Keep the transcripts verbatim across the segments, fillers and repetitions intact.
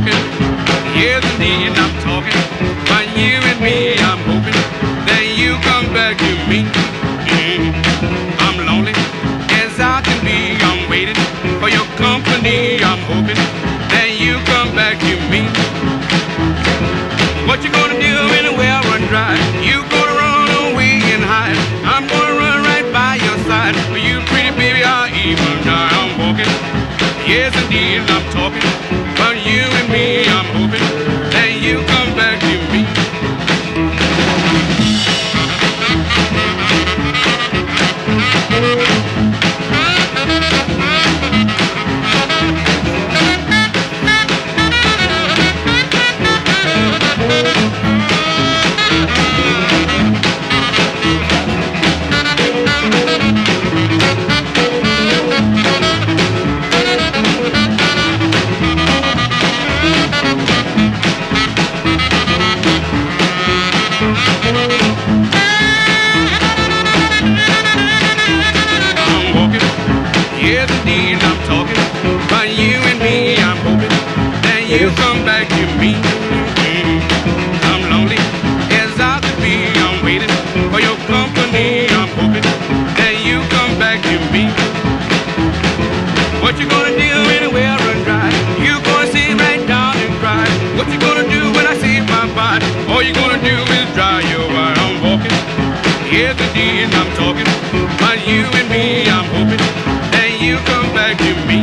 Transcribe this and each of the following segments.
walking. Yes, indeed, I'm talking. But you and me, I'm hoping that you come back to me. Mm. I'm lonely as I can be. I'm waiting for your company. I'm hoping that you come back to me. What you gonna do when the well run dry? You gonna run away and hide. I'm gonna run right by your side. For you, pretty baby, I'll even die. I'm walking. Yes, indeed, I'm talking. But you and me, I'm hoping that you come back to me. You come back to me. Mm. I'm lonely as I could be. I'm waiting for your company. I'm hoping that you come back to me. What you gonna do when the well run dry? You gonna sit right down and cry. What you gonna do when I see my body? All you gonna do is dry your eye. I'm walking. Yes, indeed, I'm talking. But you and me, I'm hoping that you come back to me.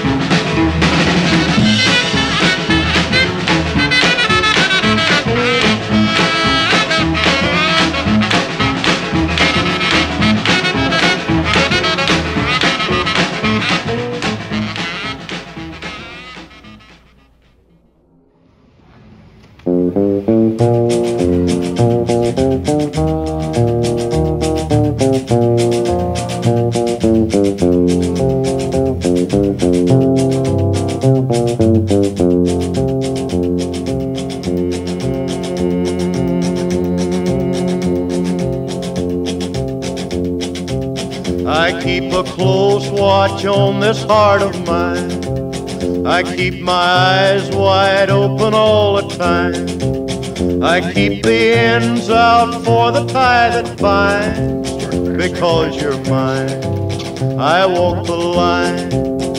I keep a close watch on this heart of mine. I keep my eyes wide open all the time. I keep the ends out for the tie that binds. Because you're mine, I walk the line.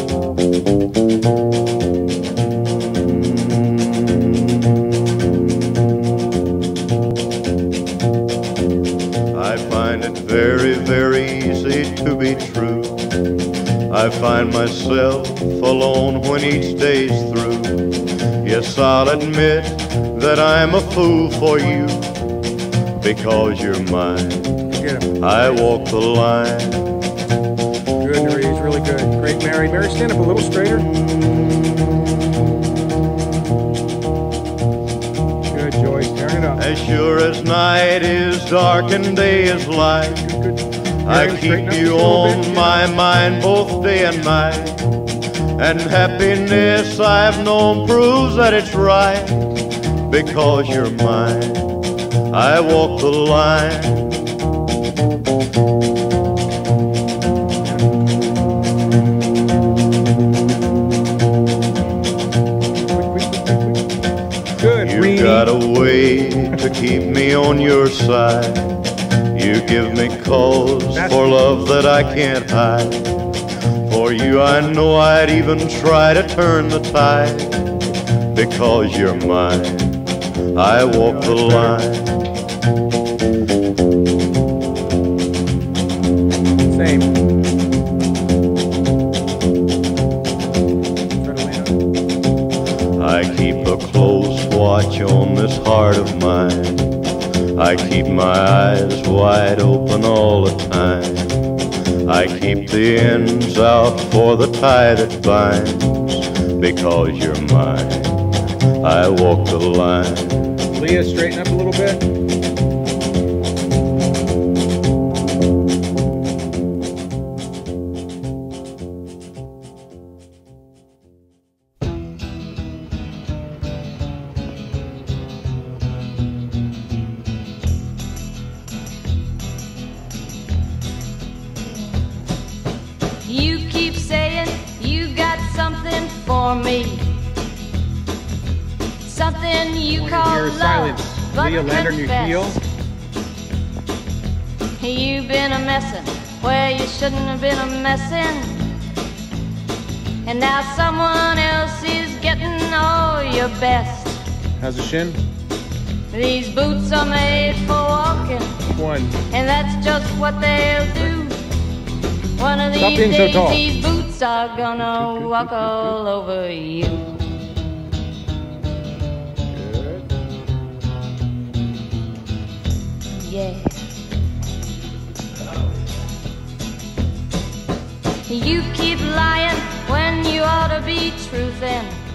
I find it very, very easy to be true. I find myself alone when each day's through. Yes, I'll admit that I'm a fool for you. Because you're mine, I walk the line. Good, Marie, really good. Great, Mary. Mary, stand up a little straighter. Good, Joyce, turn it up. As sure as night is dark and day is light, Good, good. I Mary, keep you on my mind both day and night. And happiness I've known proves that it's right. Because you're mine, I walk the line. Good. You got a way to keep me on your side. You give me cause for love that I can't hide. For you I know I'd even try to turn the tide. Because you're mine, I walk the line. Same. I keep a close watch on this heart of mine. I keep my eyes wide open all the time. I keep the ends out for the tie that binds. Because you're mine, I walk the line. Leah, straighten up a little bit. You keep saying you got something for me. something you When call you hear love, silence, but Leah Leonard, you feel? You've been a messin' where you shouldn't have been a messin', and now someone else is getting all your best. How's the shin? These boots are made for walking, One. and that's just what they'll do. One of Stop these being so days, tall. these boots are gonna walk all over you. Good. Yeah. You keep lying when you ought to be truthin'.